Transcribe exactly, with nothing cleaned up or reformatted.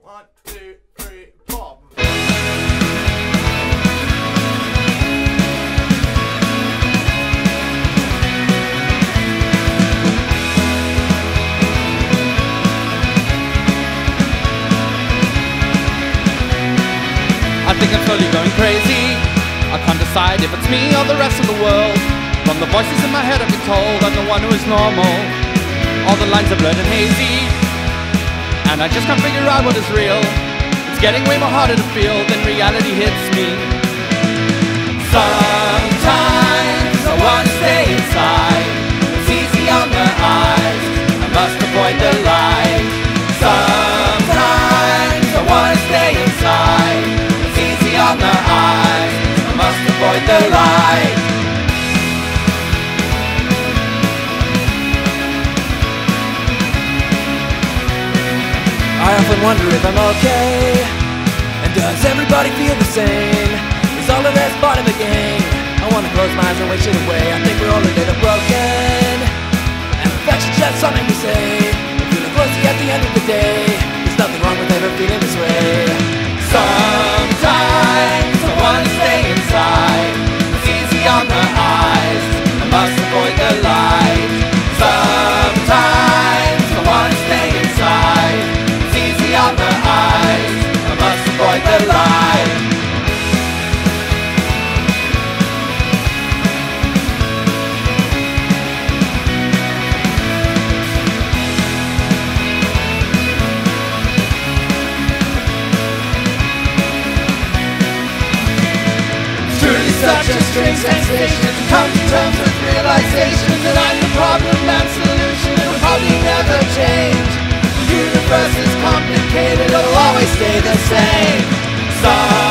One, two, three, four. I think I'm slowly going crazy. I can't decide if it's me or the rest of the world. From the voices in my head I've been told I'm the one who is normal. All the lines are blurred and hazy, and I just can't figure out what is real. It's getting way more harder to feel than reality hits me. Sometimes I wanna stay inside. It's easy on the eyes, I must avoid the light. Sometimes I wanna stay inside. It's easy on the eyes, I must avoid the light. I often wonder if I'm okay, and does everybody feel the same? Is all of this part of the game? I wanna close my eyes and wish it away. I think we're all a little broken, and perfection's just something we say. We're feeling closey at the end of the day. There's nothing wrong with ever feeling this way. Sometimes I wanna stay inside. It's easy on the eyes, I must avoid the light. Sometimes I wanna stay inside. It's easy on the eyes, I must avoid the light. Such a strange sensation to come to terms with realization that I'm the problem and solution, it will probably never change. The universe is complicated, it'll always stay the same. Some